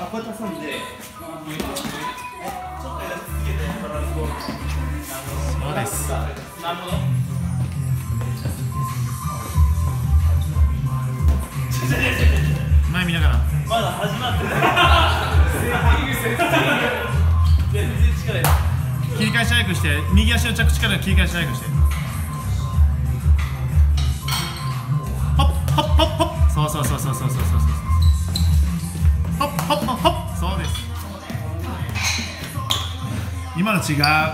こうやって挟んで、ちょっとやり続けてバランスボール。 そうです。 なるほど。 前見ながら。 まだ始まってない。全然力入れない。 切り返し早くして、右足の着地から切り返し早くして。ホッホッホッホッ。そうそうそうそうそうそうそうそう。ホッホッホッホッ。そうです。今の違う。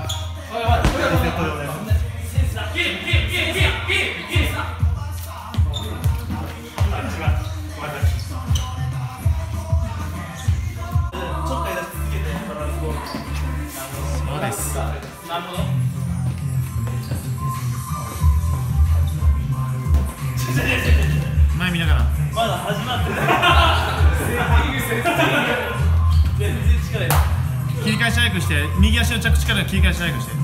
そうです。 なるほど。 前見ながら。 まだ始まってない。全然力入れない。 切り返し早くして、右足の着地から切り返し早くして。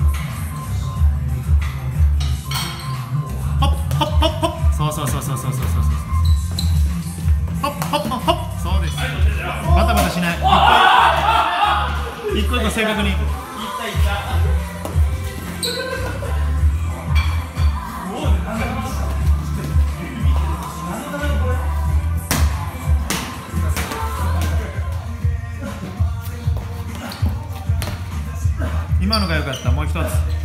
ホッホッホッホッ。そうそうそうそうそうそうそうそう。ホッホッホッホッ。そうです。バタバタしない。一個一個正確に。今のが良かった。もう一つ。